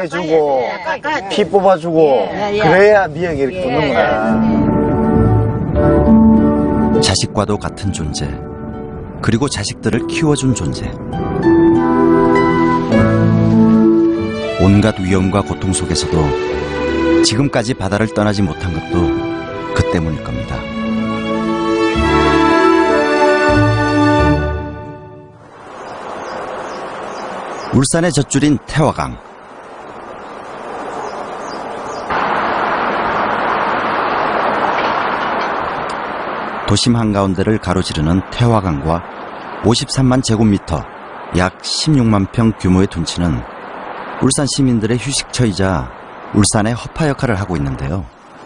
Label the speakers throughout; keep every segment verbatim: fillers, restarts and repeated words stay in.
Speaker 1: 해주고 피 뽑아주고 그래야 미역이 이렇게 붙는구나.
Speaker 2: 자식과도 같은 존재, 그리고 자식들을 키워준 존재. 온갖 위험과 고통 속에서도 지금까지 바다를 떠나지 못한 것도 그 때문일 겁니다. 울산의 젖줄인 태화강. 도심 한가운데를 가로지르는 태화강과 오십삼만 제곱미터, 약 십육만 평 규모의 둔치는 울산 시민들의 휴식처이자 울산의 허파 역할을 하고 있는데요.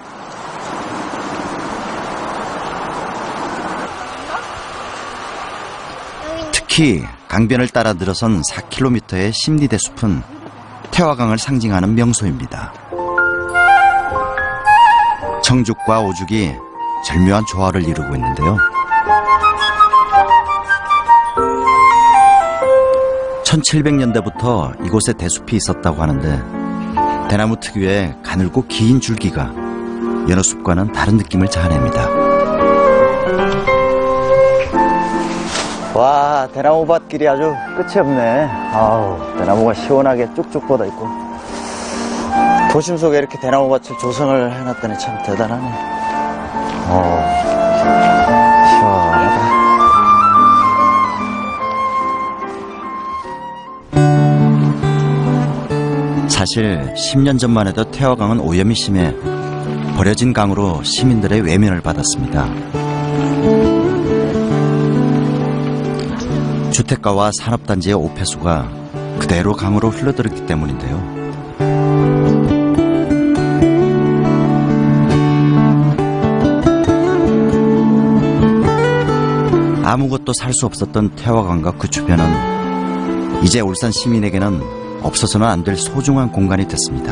Speaker 2: 특히 강변을 따라 늘어선 사 킬로미터의 심리대 숲은 태화강을 상징하는 명소입니다. 청죽과 오죽이 절묘한 조화를 이루고 있는데요. 천칠백 년대부터 이곳에 대숲이 있었다고 하는데 대나무 특유의 가늘고 긴 줄기가 여느 숲과는 다른 느낌을 자아냅니다.
Speaker 1: 와, 대나무밭길이 아주 끝이 없네. 아우, 대나무가 시원하게 쭉쭉 뻗어있고. 도심 속에 이렇게 대나무밭을 조성을 해놨더니 참 대단하네. 어, 시원하다.
Speaker 2: 사실 십 년 전만 해도 태화강은 오염이 심해 버려진 강으로 시민들의 외면을 받았습니다. 주택가와 산업단지의 오폐수가 그대로 강으로 흘러들었기 때문인데요. 아무것도 살 수 없었던 태화강과 그 주변은 이제 울산 시민에게는 없어서는 안 될 소중한 공간이 됐습니다.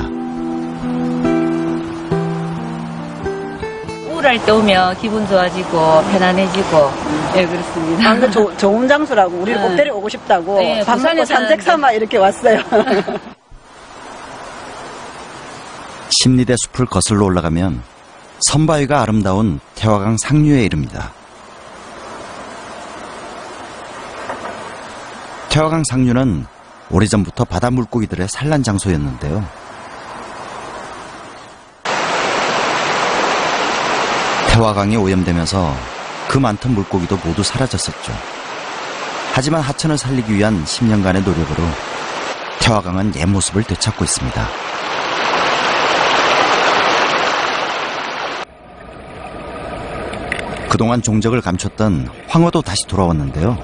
Speaker 3: 우울할 때 오면 기분 좋아지고 편안해지고 예 그렇습니다.
Speaker 4: 아, 그 조, 좋은 장소라고 우리를 꼭 데려오고 싶다고
Speaker 3: 네,
Speaker 4: 밥 먹고 산책 삼아 이렇게 왔어요.
Speaker 2: 심리대 숲을 거슬러 올라가면 선바위가 아름다운 태화강 상류에 이릅니다. 태화강 상류는 오래전부터 바다 물고기들의 산란 장소였는데요. 태화강이 오염되면서 그 많던 물고기도 모두 사라졌었죠. 하지만 하천을 살리기 위한 십 년간의 노력으로 태화강은 옛 모습을 되찾고 있습니다. 그동안 종적을 감췄던 황어도 다시 돌아왔는데요.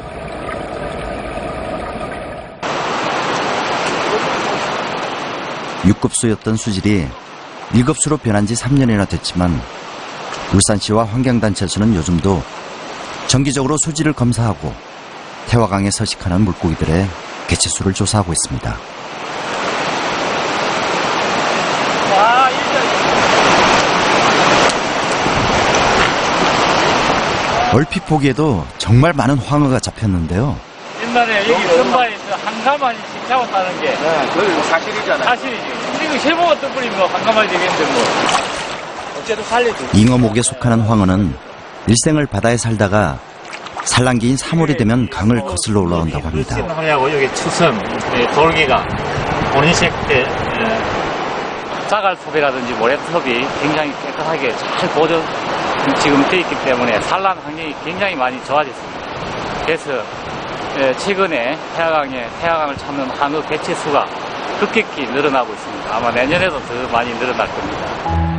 Speaker 2: 육 급수였던 수질이 일 급수로 변한 지 삼 년이나 됐지만 울산시와 환경단체에서는 요즘도 정기적으로 수질을 검사하고 태화강에 서식하는 물고기들의 개체수를 조사하고 있습니다. 얼핏 보기에도 정말 많은 황어가 잡혔는데요.
Speaker 5: 옛날에 여기 선바에서 한가마니씩 잡았다는 게
Speaker 1: 네, 그건 사실이잖아요.
Speaker 5: 사실이지. 이거 세모가 떠버리면 뭐 한가마니 되겠는데 뭐. 어째도 살려줘.
Speaker 2: 잉어목에 속하는 황어는 일생을 바다에 살다가 산란기인 삼월이 되면 강을 거슬러 올라온다고 합니다.
Speaker 5: 하고 여기 추섬, 돌기가 본인식 때 자갈톱이라든지 모래톱이 굉장히 깨끗하게 잘 보존 지금 되어 있기 때문에 산란 환경이 굉장히 많이 좋아졌습니다. 그래서 최근에 태화강에 태화강을 찾는 한우 개체 수가 급격히 늘어나고 있습니다. 아마 내년에도 더 많이 늘어날 겁니다.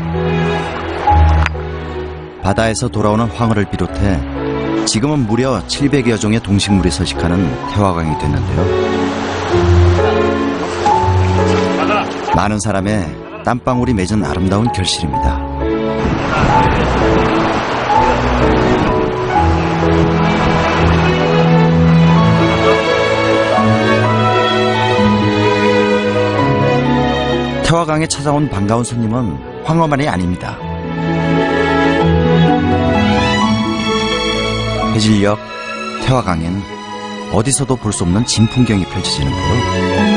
Speaker 5: 바다에서 돌아오는 황어를 비롯해 지금은 무려 칠백여 종의 동식물이 서식하는 태화강이 됐는데요. 많은 사람의 땀방울이 맺은 아름다운 결실입니다. 태화강에 찾아온 반가운 손님은 황어만이 아닙니다. 해질녘 태화강엔 어디서도 볼 수 없는 진풍경이 펼쳐지는데요.